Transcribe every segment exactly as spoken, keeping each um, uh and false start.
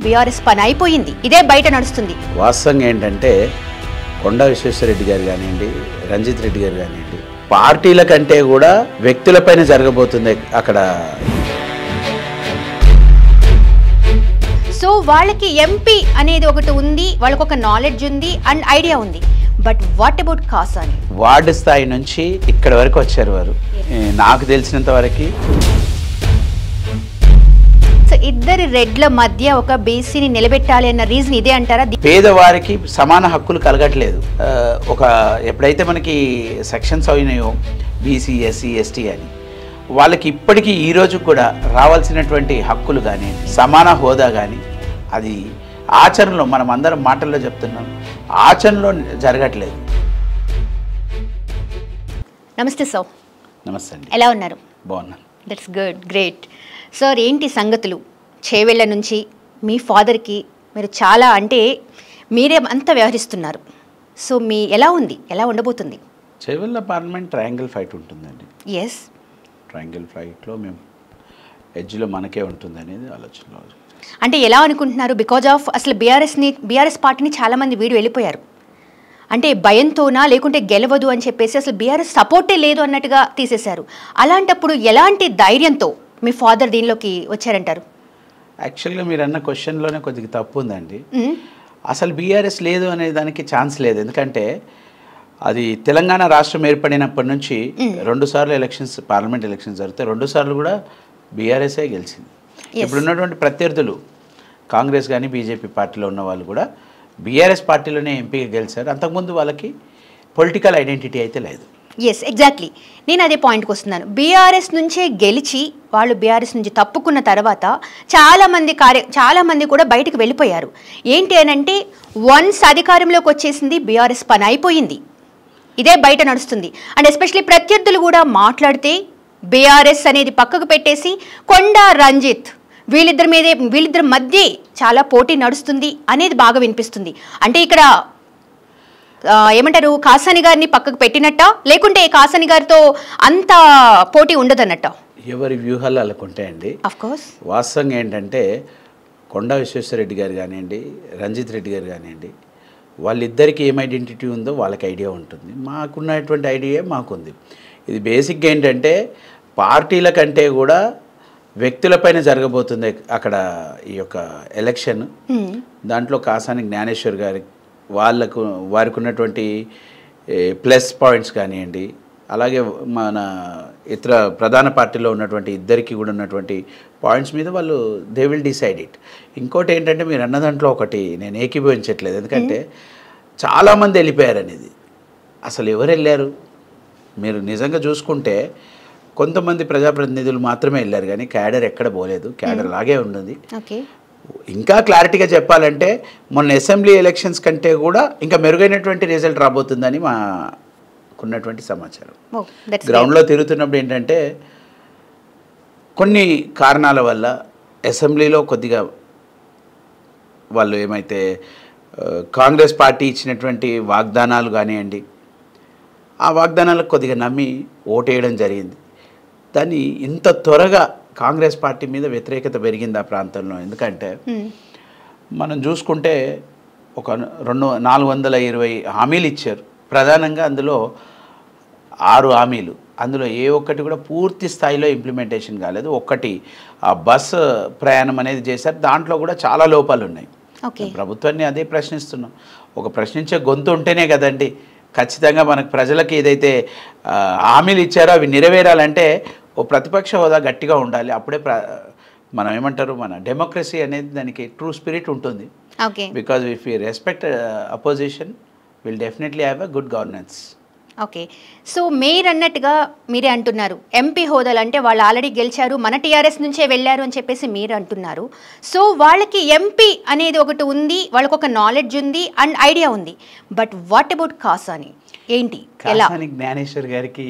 BRS పని అయిపోయింది, ఇదే బయట నడుస్తుంది. వాస్తవంగా ఏంటంటే కొండా విశ్వేశ్వరరెడ్డి గారు కానివ్వండి, రంజిత్ రెడ్డి గారు కానివ్వండి, పార్టీల కంటే కూడా వ్యక్తులపైన జరగబోతుంది అక్కడ. సో వాళ్ళకి ఎంపీ అనేది ఒకటి ఉంది, వాళ్ళకి ఒక నాలెడ్జ్ ఉంది అండ్ ఐడియా ఉంది. But what about Kasani? Ward స్థాయి నుంచి ఇక్కడ వరకు వచ్చారు వారు. నాకు తెలిసినంత వరకు సో ఇద్దరి రెడ్ల మధ్య ఒక బీసీని నిలబెట్టాలి అన్న రీజన్ ఇదే అంటారా? పేదవారికి సమాన హక్కులు కలగట్లేదు. ఒక ఎప్పుడైతే మనకి సెక్షన్స్ అయినాయో బీసీ, ఎస్సీ, ఎస్టీ అని, వాళ్ళకి ఇప్పటికీ ఈరోజు కూడా రావాల్సినటువంటి హక్కులు కానీ, సమాన హోదా కానీ అది ఆచరణలో, మనం అందరం మాటల్లో చెప్తున్నాం, ఆచరణలో జరగట్లేదు. నమస్తే సార్. నమస్తే అండి. ఎలా ఉన్నారు? బాగున్నాను. That's good, great. సార్ ఏంటి సంగతులు? చేవెళ్ళ నుంచి మీ ఫాదర్కి మీరు చాలా అంటే మీరే అంతా వ్యవహరిస్తున్నారు. సో మీ ఎలా ఉంది, ఎలా ఉండబోతుంది? చేవెళ్ళ పార్లమెంట్ ట్రయాంగిల్ ఫైట్ ఉంటుందండి. ఎస్, ట్రయాంగిల్ ఫైట్లో మేము ఎడ్జ్లో మనకే ఉంటుంది అనేది ఆలోచనలో. అంటే ఎలా అనుకుంటున్నారు? బికాజ్ ఆఫ్ అసలు బీఆర్ఎస్ని బీఆర్ఎస్ పార్టీని చాలామంది వీడి వెళ్ళిపోయారు. అంటే భయంతోనా లేకుంటే గెలవదు అని చెప్పేసి అసలు బీఆర్ఎస్ సపోర్టే లేదు అన్నట్టుగా తీసేశారు. అలాంటప్పుడు ఎలాంటి ధైర్యంతో మీ ఫాదర్ దీనిలోకి వచ్చారంటారు? యాక్చువల్గా మీరు అన్న క్వశ్చన్లోనే కొద్దిగా తప్పు ఉందండి. అసలు బీఆర్ఎస్ లేదు అనే దానికి ఛాన్స్ లేదు. ఎందుకంటే అది తెలంగాణ రాష్ట్రం ఏర్పడినప్పటి నుంచి రెండు సార్లు ఎలక్షన్స్, పార్లమెంట్ ఎలక్షన్స్ జరిగితే రెండు సార్లు కూడా బీఆర్ఎస్ఏ గెలిచింది. ఇప్పుడు ఉన్నటువంటి ప్రత్యర్థులు కాంగ్రెస్ కానీ బీజేపీ పార్టీలో ఉన్న వాళ్ళు కూడా బీఆర్ఎస్ పార్టీలోనే ఎంపీగా గెలిచారు. అంతకుముందు వాళ్ళకి పొలిటికల్ ఐడెంటిటీ అయితే లేదు. Yes, exactly. నేను అదే పాయింట్కి వస్తున్నాను. బీఆర్ఎస్ నుంచే గెలిచి వాళ్ళు బీఆర్ఎస్ నుంచి తప్పుకున్న తర్వాత చాలామంది కార్య చాలామంది కూడా బయటకు వెళ్ళిపోయారు. ఏంటి అని అంటే వన్స్ అధికారంలోకి వచ్చేసింది బీఆర్ఎస్ పని అయిపోయింది, ఇదే బయట నడుస్తుంది. అండ్ ఎస్పెషలీ ప్రత్యర్థులు కూడా మాట్లాడితే బీఆర్ఎస్ అనేది పక్కకు పెట్టేసి కొండా రంజిత్ వీళ్ళిద్దరి మీదే వీళ్ళిద్దరి మధ్య చాలా పోటీ నడుస్తుంది అనేది బాగా వినిపిస్తుంది. అంటే ఇక్కడ ఏమంటారు, కాసాని గారిని పక్కకు పెట్టినట్ట, లేకుంటే కాసాని గారితో అంత పోటీ ఉండదన్నట్ట? ఎవరి వ్యూహాలు అలాకుంటాయండి. ఆఫ్ కోర్స్ వాస్తవంగా ఏంటంటే కొండా విశ్వేశ్వరరెడ్డి గారు కానివ్వండి, రంజిత్ రెడ్డి గారు కానివ్వండి, వాళ్ళిద్దరికి ఏం ఐడెంటిటీ ఉందో వాళ్ళకి ఐడియా ఉంటుంది. మాకున్నటువంటి ఐడియా మాకుంది. ఇది బేసిక్గా ఏంటంటే పార్టీల కంటే కూడా వ్యక్తులపైన జరగబోతుంది అక్కడ ఈ యొక్క ఎలక్షన్. దాంట్లో కాసాని జ్ఞానేశ్వర్ గారి వాళ్ళకు వారికి ఉన్నటువంటి ప్లస్ పాయింట్స్ కానివ్వండి, అలాగే మన ఇతర ప్రధాన పార్టీలో ఉన్నటువంటి ఇద్దరికి కూడా ఉన్నటువంటి పాయింట్స్ మీద వాళ్ళు దే విల్ డిసైడ్ ఇట్. ఇంకోటి ఏంటంటే మీరు అన్న దాంట్లో ఒకటి నేను ఏకీభవించట్లేదు. ఎందుకంటే చాలామంది వెళ్ళిపోయారు అనేది. అసలు ఎవరు వెళ్ళారు? మీరు నిజంగా చూసుకుంటే కొంతమంది ప్రజాప్రతినిధులు మాత్రమే వెళ్ళారు, కానీ క్యాడర్ ఎక్కడ పోలేదు. క్యాడర్ లాగే ఉన్నది. ఇంకా క్లారిటీగా చెప్పాలంటే మొన్న అసెంబ్లీ ఎలక్షన్స్ కంటే కూడా ఇంకా మెరుగైనటువంటి రిజల్ట్ రాబోతుందని మాకున్నటువంటి సమాచారం. గ్రౌండ్లో తిరుగుతున్నప్పుడు ఏంటంటే కొన్ని కారణాల వల్ల అసెంబ్లీలో కొద్దిగా వాళ్ళు ఏమైతే కాంగ్రెస్ పార్టీ ఇచ్చినటువంటి వాగ్దానాలు కానివ్వండి, ఆ వాగ్దానాలకు కొద్దిగా నమ్మి ఓటేయడం జరిగింది. దాన్ని ఇంత త్వరగా కాంగ్రెస్ పార్టీ మీద వ్యతిరేకత పెరిగింది ఆ ప్రాంతంలో. ఎందుకంటే మనం చూసుకుంటే ఒక రెండు నాలుగు వందల ఇరవై హామీలు ఇచ్చారు. ప్రధానంగా అందులో ఆరు హామీలు, అందులో ఏ ఒక్కటి కూడా పూర్తి స్థాయిలో ఇంప్లిమెంటేషన్ కాలేదు. ఒక్కటి ఆ బస్సు ప్రయాణం అనేది చేశారు, దాంట్లో కూడా చాలా లోపాలు ఉన్నాయి. ప్రభుత్వాన్ని అదే ప్రశ్నిస్తున్నాం. ఒక ప్రశ్నించే గొంతు ఉంటేనే కదండి ఖచ్చితంగా మనకు ప్రజలకు ఏదైతే హామీలు ఇచ్చారో అవి నెరవేరాలంటే ఓ ప్రతిపక్ష హోదా గట్టిగా ఉండాలి. అప్పుడే ప్ర మనం ఏమంటారు, మన డెమోక్రసీ అనేది దానికి ట్రూ స్పిరిట్ ఉంటుంది. Because if you respect opposition will definitely have a good governance. Okay, so మీరు అన్నట్టుగా మీరే అంటున్నారు ఎంపీ హోదాలు అంటే వాళ్ళు ఆల్రెడీ గెలిచారు, మన టీఆర్ఎస్ నుంచే వెళ్ళారు అని చెప్పేసి మీరు అంటున్నారు. సో వాళ్ళకి ఎంపీ అనేది ఒకటి ఉంది, వాళ్ళకి ఒక నాలెడ్జ్ ఉంది అండ్ ఐడియా ఉంది. But what about Kasani? ఏంటి, కాసాని జ్ఞానేశ్వర్ గారికి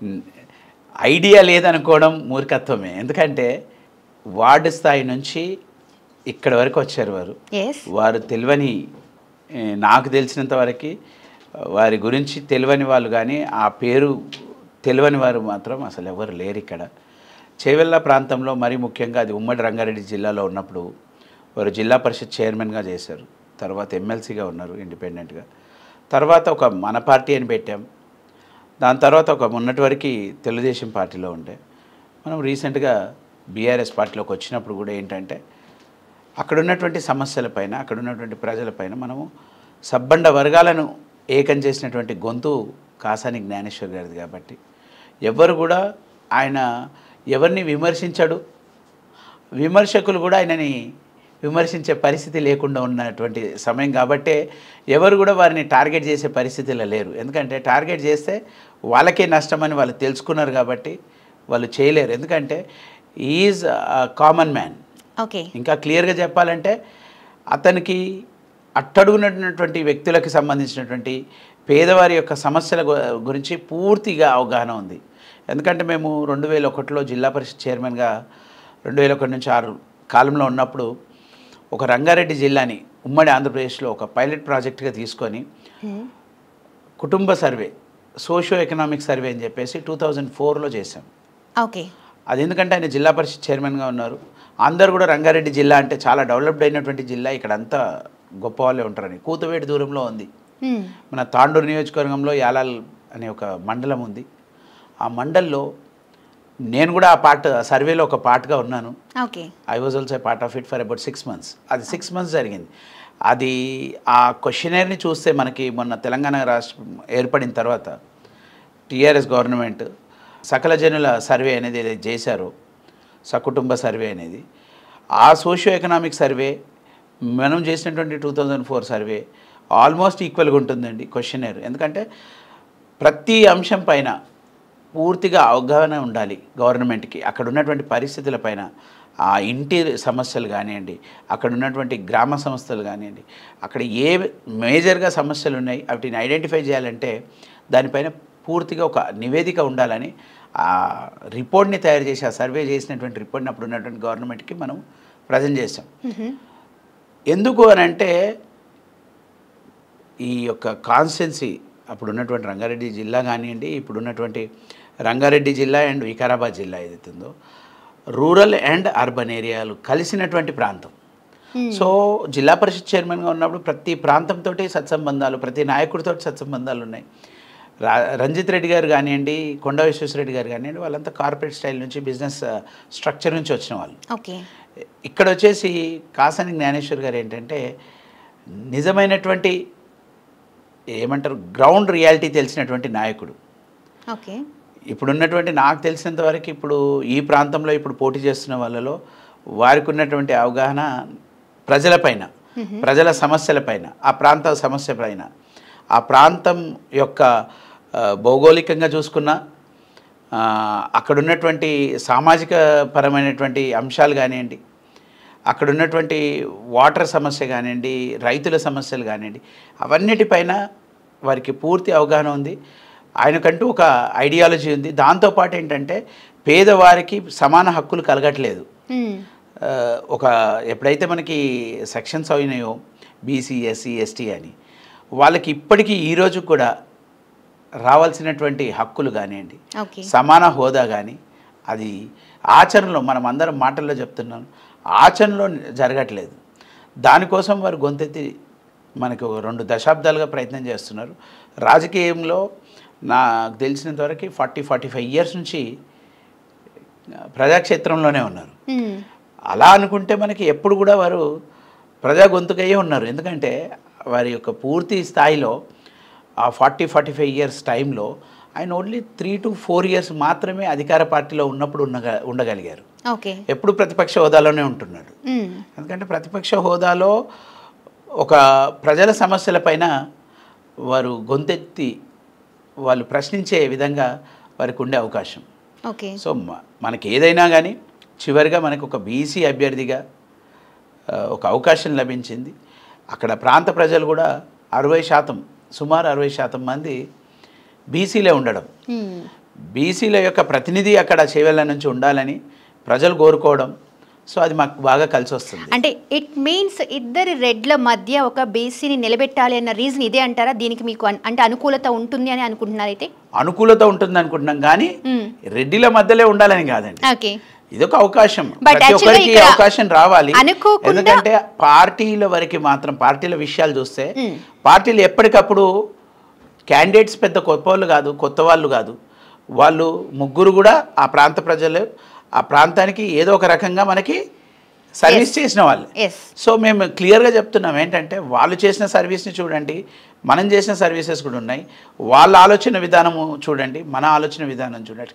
ఐడియా లేదనుకోవడం మూర్ఖత్వమే. ఎందుకంటే వార్డు స్థాయి నుంచి ఇక్కడ వరకు వచ్చారు వారు. వారు తెలియని, నాకు తెలిసినంత వరకు వారి గురించి తెలియని వాళ్ళు కానీ ఆ పేరు తెలియని వారు మాత్రం అసలు ఎవరు లేరు ఇక్కడ. చేవెళ్ళ ప్రాంతంలో మరీ ముఖ్యంగా అది ఉమ్మడి రంగారెడ్డి జిల్లాలో ఉన్నప్పుడు వారు జిల్లా పరిషత్ చైర్మన్గా చేశారు, తర్వాత ఎమ్మెల్సీగా ఉన్నారు ఇండిపెండెంట్గా. తర్వాత ఒక మన పార్టీ అని పెట్టాం. దాని తర్వాత ఒక మొన్నటి వరకు తెలుగుదేశం పార్టీలో ఉండే మనం రీసెంట్గా బీఆర్ఎస్ పార్టీలోకి వచ్చినప్పుడు కూడా ఏంటంటే అక్కడ ఉన్నటువంటి సమస్యలపైన, అక్కడ ఉన్నటువంటి ప్రజలపైన మనము సబ్బండ వర్గాలను ఏకం చేసినటువంటి గొంతు కాసాని జ్ఞానేశ్వర్ గారిది. కాబట్టి ఎవరు కూడా ఆయన ఎవరిని విమర్శించడు, విమర్శకులు కూడా ఆయనని విమర్శించే పరిస్థితి లేకుండా ఉన్నటువంటి సమయం. కాబట్టే ఎవరు కూడా వారిని టార్గెట్ చేసే పరిస్థితిలో లేరు. ఎందుకంటే టార్గెట్ చేస్తే వాళ్ళకే నష్టమని వాళ్ళు తెలుసుకున్నారు కాబట్టి వాళ్ళు చేయలేరు. ఎందుకంటే ఈజ్ కామన్ మ్యాన్. ఓకే, ఇంకా క్లియర్గా చెప్పాలంటే అతనికి అట్టడుగునటువంటి వ్యక్తులకు సంబంధించినటువంటి పేదవారి యొక్క సమస్యల గురించి పూర్తిగా అవగాహన ఉంది. ఎందుకంటే మేము రెండు వేల ఒకటిలో జిల్లా పరిషత్ చైర్మన్గా రెండు వేల ఒకటి నుంచి ఆరు కాలంలో ఉన్నప్పుడు ఒక రంగారెడ్డి జిల్లాని ఉమ్మడి ఆంధ్రప్రదేశ్లో ఒక పైలట్ ప్రాజెక్ట్గా తీసుకొని కుటుంబ సర్వే, సోషియో ఎకనామిక్ సర్వే అని చెప్పేసి టూ థౌజండ్ ఫోర్లో చేశాం. ఓకే, అది ఎందుకంటే ఆయన జిల్లా పరిషత్ చైర్మన్గా ఉన్నారు. అందరు కూడా రంగారెడ్డి జిల్లా అంటే చాలా డెవలప్డ్ అయినటువంటి జిల్లా, ఇక్కడ అంతా గొప్ప వాళ్ళే ఉంటారని. కూతవేటి దూరంలో ఉంది. మన తాండూరు నియోజకవర్గంలో యాలాల్ అనే ఒక మండలం ఉంది. ఆ మండల్లో నేను కూడా ఆ పార్ట్ సర్వేలో ఒక పార్ట్గా ఉన్నాను. Okay, I was also part of it for about six months. అది సిక్స్ మంత్స్ జరిగింది. అది ఆ క్వశ్చనర్ని చూస్తే మనకి మొన్న తెలంగాణ రాష్ట్రం ఏర్పడిన తర్వాత టీఆర్ఎస్ గవర్నమెంట్ సకల జనుల సర్వే అనేది ఏదైతే చేశారో, సకుటుంబ సర్వే అనేది, ఆ సోషియో ఎకనామిక్ సర్వే మనం చేసినటువంటి two thousand four survey almost ఈక్వల్గా ఉంటుందండి క్వశ్చనర్. ఎందుకంటే ప్రతి అంశం పైన పూర్తిగా అవగాహన ఉండాలి గవర్నమెంట్కి. అక్కడ ఉన్నటువంటి పరిస్థితులపైన, ఆ ఇంటి సమస్యలు కానివ్వండి, అక్కడ ఉన్నటువంటి గ్రామ సంస్థలు కానివ్వండి, అక్కడ ఏ మేజర్గా సమస్యలు ఉన్నాయి వాటిని ఐడెంటిఫై చేయాలంటే దానిపైన పూర్తిగా ఒక నివేదిక ఉండాలని ఆ రిపోర్ట్ని తయారు చేసి, ఆ సర్వే చేసినటువంటి రిపోర్ట్ని అప్పుడు ఉన్నటువంటి గవర్నమెంట్కి మనం ప్రజెంట్ చేసాం. ఎందుకు అని అంటే ఈ యొక్క కాన్స్టిట్యున్సీ అప్పుడు ఉన్నటువంటి రంగారెడ్డి జిల్లా కానివ్వండి, ఇప్పుడు ఉన్నటువంటి రంగారెడ్డి జిల్లా అండ్ వికారాబాద్ జిల్లా ఏదైతుందో రూరల్ అండ్ అర్బన్ ఏరియాలు కలిసినటువంటి ప్రాంతం. సో జిల్లా పరిషత్ చైర్మన్గా ఉన్నప్పుడు ప్రతి ప్రాంతంతో సత్సంబంధాలు, ప్రతి నాయకుడితో సత్సంబంధాలు ఉన్నాయి. రా రంజిత్ రెడ్డి గారు కానివ్వండి, కొండా విశ్వేశ్వరరెడ్డి గారు కానివ్వండి, వాళ్ళంతా కార్పొరేట్ స్టైల్ నుంచి, బిజినెస్ స్ట్రక్చర్ నుంచి వచ్చిన వాళ్ళు. ఓకే, ఇక్కడ వచ్చేసి కాసాని జ్ఞానేశ్వర్ గారు ఏంటంటే నిజమైనటువంటి ఏమంటారు గ్రౌండ్ రియాలిటీ తెలిసినటువంటి నాయకుడు. ఓకే, ఇప్పుడున్నటువంటి నాకు తెలిసినంత వరకు ఇప్పుడు ఈ ప్రాంతంలో ఇప్పుడు పోటీ చేస్తున్న వాళ్ళలో వారికి ఉన్నటువంటి అవగాహన ప్రజలపైన, ప్రజల సమస్యలపైన, ఆ ప్రాంత సమస్య పైన, ఆ ప్రాంతం యొక్క భౌగోళికంగా చూసుకున్న అక్కడ ఉన్నటువంటి సామాజిక పరమైనటువంటి అంశాలు కానివ్వండి, అక్కడ ఉన్నటువంటి వాటర్ సమస్య కానివ్వండి, రైతుల సమస్యలు కానివ్వండి, అవన్నిటిపైన వారికి పూర్తి అవగాహన ఉంది. ఆయనకంటూ ఒక ఐడియాలజీ ఉంది. దాంతోపాటు ఏంటంటే పేదవారికి సమాన హక్కులు కలగట్లేదు. ఒక ఎప్పుడైతే మనకి సెక్షన్స్ అయినాయో బీసీ, ఎస్సీ, ఎస్టీ అని, వాళ్ళకి ఇప్పటికీ ఈరోజు కూడా రావాల్సినటువంటి హక్కులు కానివ్వండి, సమాన హోదా కానీ అది ఆచరణలో, మనం అందరం మాటల్లో చెప్తున్నాం, ఆచరణలో జరగట్లేదు. దానికోసం వారు గొంతెత్తి మనకు రెండు దశాబ్దాలుగా ప్రయత్నం చేస్తున్నారు. రాజకీయంలో నాకు తెలిసినంత వరకు ఫార్టీ ఫార్టీ ఫైవ్ ఇయర్స్ నుంచి ప్రజాక్షేత్రంలోనే ఉన్నారు. అలా అనుకుంటే మనకి ఎప్పుడు కూడా వారు ప్రజా గొంతుకయ్యే ఉన్నారు. ఎందుకంటే వారి యొక్క పూర్తి స్థాయిలో ఆ ఫార్టీ ఫార్టీ ఫైవ్ ఇయర్స్ టైంలో ఆయన only three to four years మాత్రమే అధికార పార్టీలో ఉన్నప్పుడు ఉండగ ఉండగలిగారు ఓకే, ఎప్పుడు ప్రతిపక్ష హోదాలోనే ఉంటున్నాడు. ఎందుకంటే ప్రతిపక్ష హోదాలో ఒక ప్రజల సమస్యలపైన వారు గొంతెత్తి వాళ్ళు ప్రశ్నించే విధంగా వారికి ఉండే అవకాశం. ఓకే, సో మనకి ఏదైనా కానీ చివరిగా మనకు ఒక బీసీ అభ్యర్థిగా ఒక అవకాశం లభించింది. అక్కడ ప్రాంత ప్రజలు కూడా అరవై శాతం సుమారు అరవై శాతం మంది బీసీలే ఉండడం, బీసీల యొక్క ప్రతినిధి అక్కడ చేవెళ్ళ నుంచి ఉండాలని ప్రజలు కోరుకోవడం. సో అది మాకు బాగా కలిసి వస్తుంది. అంటే ఇట్ మీన్స్ ఇద్దరి రెడ్ల మధ్య ఒక బీసీని నిలబెట్టాలి అన్న రీజన్ ఇదే అంటారా? దీనికి మీకు అంటే అనుకూలత ఉంటుంది అని అనుకుంటున్నారు? అయితే అనుకూలత ఉంటుంది అనుకుంటున్నాం, కానీ రెడ్డిల మధ్యలో ఉండాలని కాదండి. ఓకే, ఇదొక అవకాశం, But ప్రతి actually ఒక్కరికి ఇక్కడ అవకాశం రావాలి. అనుకోకుండా- ఎందుకంటే పార్టీల వరకు మాత్రం పార్టీల విషయాలు చూస్తే పార్టీలు ఎప్పటికప్పుడు క్యాండిడేట్స్ పెద్ద కొత్త వాళ్ళు కాదు, కొత్త వాళ్ళు కాదు, వాళ్ళు ముగ్గురు కూడా ఆ ప్రాంత ప్రజలు ఆ ప్రాంతానికి ఏదో ఒక రకంగా మనకి సర్వీస్ చేసిన వాళ్ళు. ఎస్ సో మేము క్లియర్గా చెప్తున్నాం ఏంటంటే వాళ్ళు చేసిన సర్వీస్ని చూడండి, మనం చేసిన సర్వీసెస్ కూడా ఉన్నాయి. వాళ్ళ ఆలోచన విధానము చూడండి, మన ఆలోచన విధానం చూడండి.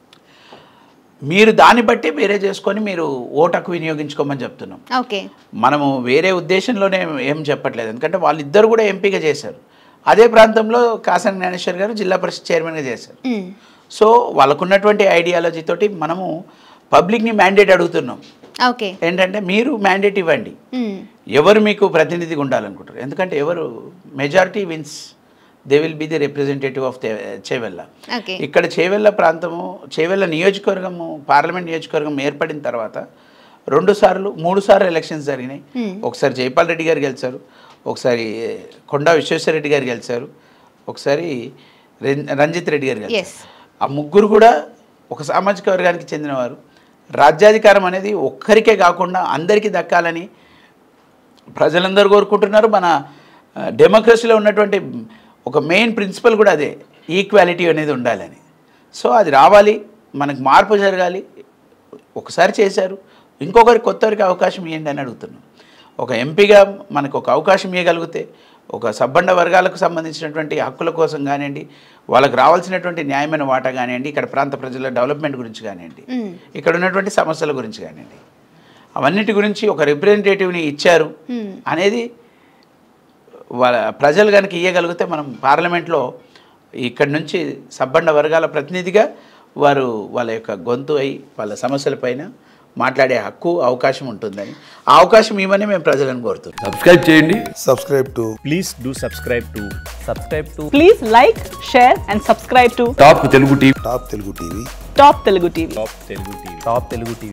మీరు దాన్ని బట్టి వేరే చేసుకొని మీరు ఓటకు వినియోగించుకోమని చెప్తున్నాం. ఓకే మనము వేరే ఉద్దేశంలోనే ఏం చెప్పట్లేదు, ఎందుకంటే వాళ్ళిద్దరు కూడా ఎంపీగా చేశారు. అదే ప్రాంతంలో కాసాని జ్ఞానేశ్వర్ గారు జిల్లా పరిషత్ చైర్మన్గా చేశారు. సో వాళ్ళకున్నటువంటి ఐడియాలజీతోటి మనము పబ్లిక్ని మ్యాండేట్ అడుగుతున్నాం. ఓకే ఏంటంటే మీరు మ్యాండేట్ ఇవ్వండి, ఎవరు మీకు ప్రతినిధిగా ఉండాలనుకుంటారు. ఎందుకంటే ఎవరు majority wins, they will be the representative of Chevella. Okay ఇక్కడ చేవెళ్ళ ప్రాంతము, చేవెళ్ళ నియోజకవర్గము, పార్లమెంట్ నియోజకవర్గం ఏర్పడిన తర్వాత రెండు సార్లు మూడు సార్లు ఎలక్షన్స్ జరిగినాయి. ఒకసారి జైపాల్ రెడ్డి గారు గెలిచారు, ఒకసారి కొండా విశ్వేశ్వరరెడ్డి గారు గెలిచారు, ఒకసారి రంజిత్ రెడ్డి గారు గెలిచారు. ఆ ముగ్గురు కూడా ఒక సామాజిక వర్గానికి చెందినవారు. రాజ్యాధికారం అనేది ఒక్కరికే కాకుండా అందరికీ దక్కాలని ప్రజలందరూ కోరుకుంటున్నారు. మన డెమోక్రసీలో ఉన్నటువంటి ఒక మెయిన్ ప్రిన్సిపల్ కూడా అదే, ఈక్వాలిటీ అనేది ఉండాలని. సో అది రావాలి, మనకు మార్పు జరగాలి. ఒకసారి చేశారు, ఇంకొకరికి కొత్తరికి అవకాశం ఇవ్వండి అని అడుగుతున్నాం. ఒక ఎంపీగా మనకు ఒక అవకాశం ఇవ్వగలిగితే ఒక సబ్బండ వర్గాలకు సంబంధించినటువంటి హక్కుల కోసం కానివ్వండి, వాళ్ళకు రావాల్సినటువంటి న్యాయమైన వాటా కానివ్వండి, ఇక్కడ ప్రాంత ప్రజల డెవలప్మెంట్ గురించి కానివ్వండి, ఇక్కడ ఉన్నటువంటి సమస్యల గురించి కానివ్వండి, అవన్నిటి గురించి ఒక రిప్రజెంటేటివ్ని ఇచ్చారు అనేది వాళ్ళ ప్రజలు కనుక ఇవ్వగలిగితే మనం పార్లమెంట్లో ఇక్కడి నుంచి సబ్బండ వర్గాల ప్రతినిధిగా వారు వాళ్ళ యొక్క గొంతు అయి వాళ్ళ సమస్యలపైన మాట్లాడే హక్కు అవకాశం ఉంటుందని, ఆ అవకాశం ఇవ్వని మేము ప్రజలను కోరుతున్నాం. సబ్స్క్రైబ్ చేయండి. subscribe to Please do subscribe to subscribe to Please like, share and subscribe to top Telugu TV. Top Telugu T V. Top Telugu T V. Top Telugu T V. Top Telugu T V.